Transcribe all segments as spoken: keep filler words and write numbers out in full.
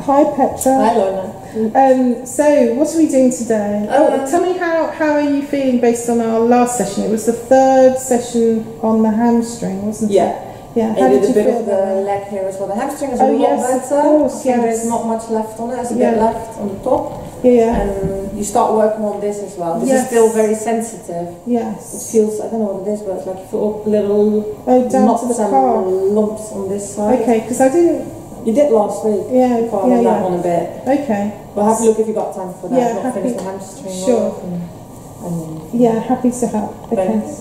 Hi Petra. Hi Lorna. Um, so, what are we doing today? Uh, oh, tell me how, how are you feeling based on our last session? It was the third session on the hamstring, wasn't yeah. it? Yeah. I How did did a you bit feel of the that? leg here as well. The hamstring is Oh, a lot yes, better. of course, I think yes. there's not much left on it. There's a Yeah. bit left on the top. Yeah. And you start working on this as well. This Yes. is still very sensitive. It Yes. feels, I don't know what it is, but it's like you feel little Oh, down knots to the and calf. lumps on this side. Okay, because I didn't. You did last week. Yeah, You followed yeah, that yeah. one a bit. Okay. But have a look if you got time for that. Yeah, Not happy- finish the hamstring sure. off and, and Yeah, happy to help. Okay. Thanks.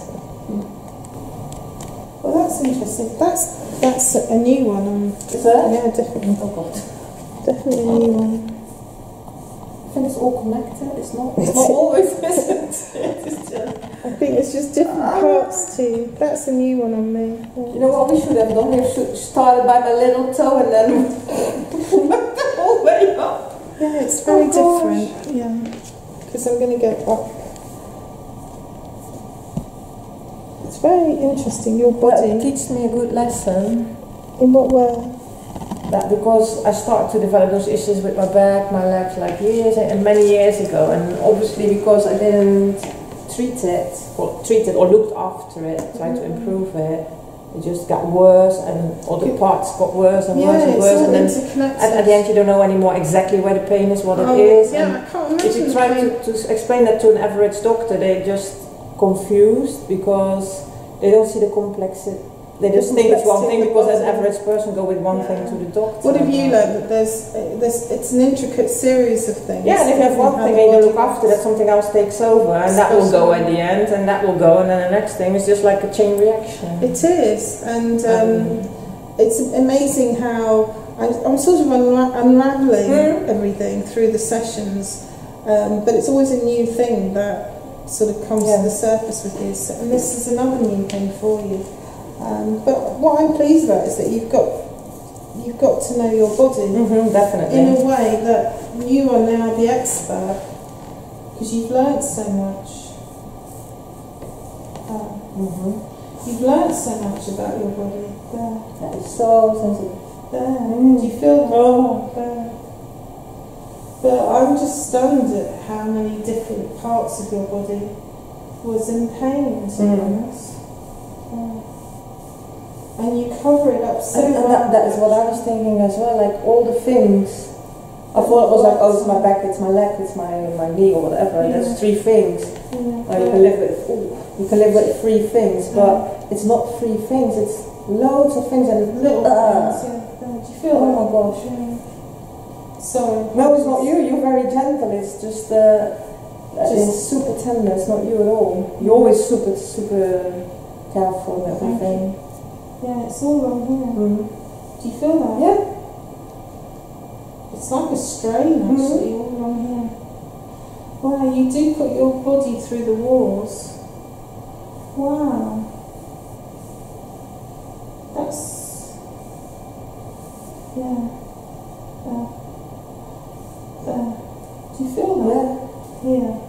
Well, that's interesting. That's that's a new one. Um, Is that? yeah, definitely. Oh god. Definitely a new one. I think it's all connected. It's not. It's not always, isn't it? It's just. I think it's just different parts too. That's a new one on me. Yeah. You know what we should have done? We should started by my little toe and then went the whole way up. Yeah, it's very Oh, gosh. different. Yeah, because I'm going to go up. It's very interesting. Your That body. teaches me a good lesson. In what way? That because I started to develop those issues with my back, my legs, like years and many years ago, and obviously because I didn't treat it, or treat it or looked after it, tried to improve it, it just got worse, and all the parts got worse and Yeah, worse and it's worse, all and then interconnected. at, at the end you don't know anymore exactly where the pain is, what it Oh, is. yeah, and I can't imagine. if you the try pain. to, to explain that to an average doctor, they're just confused because they don't see the complexity. They just The think it's one complexity thing of the because as an body. average person go with one Yeah. thing to the doctor. What have you learned? That there's, uh, there's, it's an intricate series of things. Yeah, and if you have one How thing the and you body look after that, works. something else takes over, and that will go at the end, and that will go, and then the next thing is just like a chain reaction. It is, and um, it's amazing how I'm, I'm sort of unra- unraveling Mm. everything through the sessions, um, but it's always a new thing that sort of comes Yeah. to the surface with you. So, and this is another new thing for you. Um, but what I'm pleased about is that you've got you've got to know your body Mm-hmm, definitely. in a way that you are now the expert because you've learnt so much. Um, Mm-hmm. You've learnt so much about your body. There, That is so sensitive. there. Mm. Do you feel that? Oh. There. But I'm just stunned at how many different parts of your body was in pain, to be Mm. honest. Yeah. And you cover it up so And, and well. that, that is what I was thinking as well, like all the things. I thought it was like, oh, it's my back, it's my leg, it's my, my knee or whatever. Yeah. There's three things. Yeah. Or you can live with, ooh, you can live with three things, but it's not three things, it's loads of things and it's Little uh, things, yeah. Do you feel Oh that? my gosh. Yeah. Sorry. No, it's not you. You're very gentle. It's just, uh, it's super tender. It's not you at all. You're always super, super careful and everything. Yeah, it's all on here. Mm. Do you feel that? Yeah. It's like a strain, actually, all on here. Wow, you do put your body through the walls. Wow. That's... Yeah. There. There. Do you feel that? Yeah. Yeah.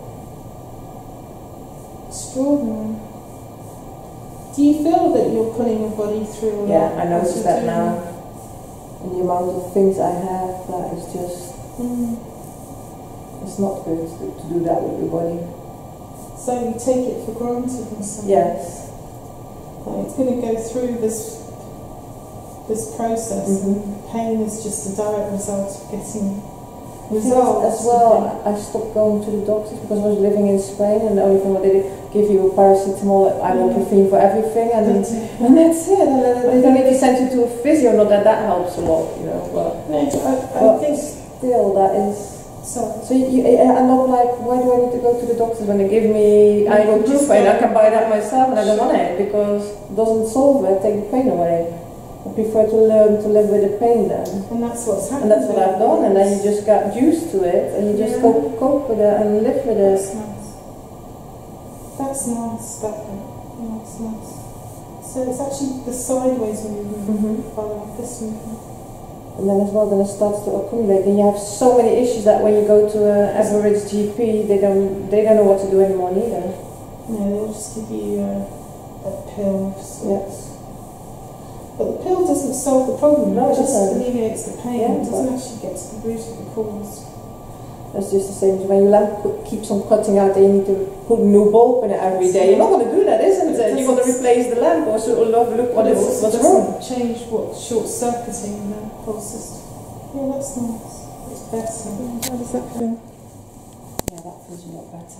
Extraordinary. Do you feel that you're putting your body through a Yeah, lot I as notice you're that doing now. And the amount of things I have, that is just, Mm. it's not good to, to do that with your body. So you take it for granted in some way. Yes. Like, it's going to go through this this process. Mm-hmm. Pain is just a direct result of getting As results. well, I stopped going to the doctors because I was living in Spain, and the only thing what they did, give you paracetamol, ibuprofen for everything, and, That's it. and that's it. And then they don't even send you to a physio. Not that that helps a lot, you know. But, No, I, I but think still, that is. so. So you, you, I'm not like, why do I need to go to the doctors when they give me ibuprofen? I can buy that myself, and I don't want it because it doesn't solve it. Take the pain away. I prefer to learn to live with the pain then. And that's what's And happened. that's what I've done, and then you just got used to it, and you just Yeah. cope, cope with it and live with it. That's nice. That's nice, that bit. Yeah, it's nice. So it's actually the sideways movement Mhm. following this movement. And then as well, then it starts to accumulate, and you have so many issues that when you go to an average G P, they don't they don't know what to do anymore neither. No, they'll just give you uh, a pill. So Yes. But the pill doesn't solve the problem. No, it it just doesn't. alleviates the pain. Yeah, It doesn't but- actually get to the root of the cause. It's just the same as when your lamp co- keeps on cutting out, then you need to put a new bulb in it every day. You're not going to do that, isn't But it it? You're going to doesn't- replace the lamp or sort of look what But it is, also what's wrong. doesn't change what short-circuiting the whole system. Yeah, that's nice. It's better. How does that feel? Yeah, that feels a lot better.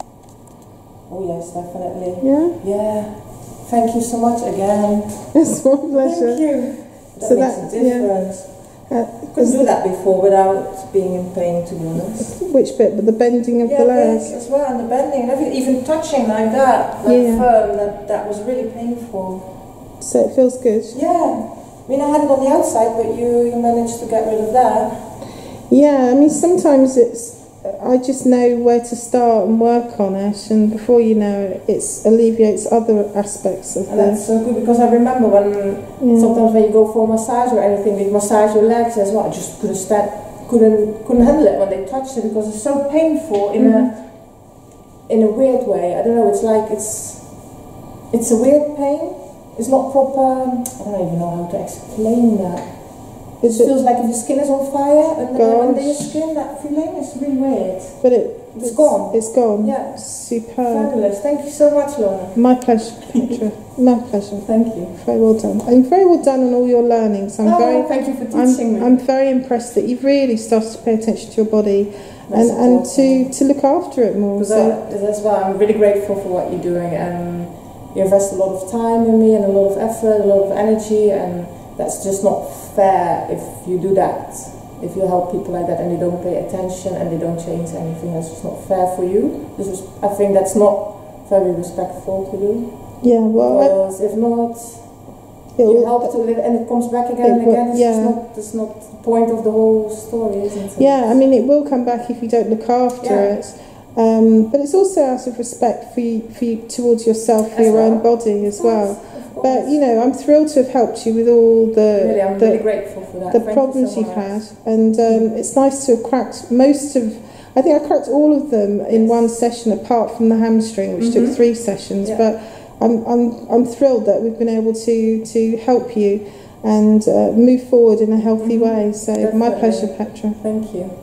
Oh yes, definitely. Yeah, Yeah. Thank you so much again. it's my pleasure. Thank you. That So makes that- a difference. Uh, Couldn't do that before without being in pain, to be honest. which bit? But the bending of Yeah, the this leg. as well, and the bending, and everything, even touching like that, like Yeah. firm, that, that was really painful. So it feels good. Yeah. I mean, I had it on the outside, but you, you managed to get rid of that. Yeah, I mean, sometimes it's, I just know where to start and work on it, and before you know it, it alleviates other aspects of And the. that's so good, because I remember when, Yeah. sometimes when you go for a massage or anything, they massage your legs as well. I just couldn't stand, couldn't, couldn't handle it when they touched it, because it's so painful in Mhm. a, in a weird way. I don't know, it's like, it's, it's a weird pain. It's not proper, I don't even know how to explain that. It Is it- feels like if your skin is on fire and then under your Gosh. skin, that feeling is really weird. But it, It's gone. It's gone. Yeah. Superb. Fabulous. Thank you so much, Lorna. My pleasure, Petra. My pleasure. Thank you. Very well done. And very well done on all your learnings. I'm oh, very, thank you for teaching I'm, me. I'm very impressed that you've really started to pay attention to your body That's and, and to, important. to look after it more. Because So, I- that's why I'm really grateful for what you're doing, and you invest a lot of time in me and a lot of effort, a lot of energy, and that's just not fair if you do that. If you help people like that and they don't pay attention and they don't change anything, that's just not fair for you. This is, I think that's not very respectful to do. yeah, well, I, Because if not, it you will- help to live and it comes back again It and will- again. It's yeah. just not, that's not the point of the whole story, isn't it? yeah, I mean, it will come back if you don't look after Yeah. it. Um, but it's also out of respect for you, for you towards yourself, for As your well. own body as well. Of course. But you know, I'm thrilled to have helped you with all the really, I'm the, really grateful for that. the Thank you problems so you've much. had, and um, it's nice to have cracked most of. I think I cracked all of them in Yes. one session, apart from the hamstring, which Mhm. took three sessions. Yeah. But I'm I'm I'm thrilled that we've been able to to help you and uh, move forward in a healthy Mhm. way. So my Definitely. pleasure, Petra. Thank you.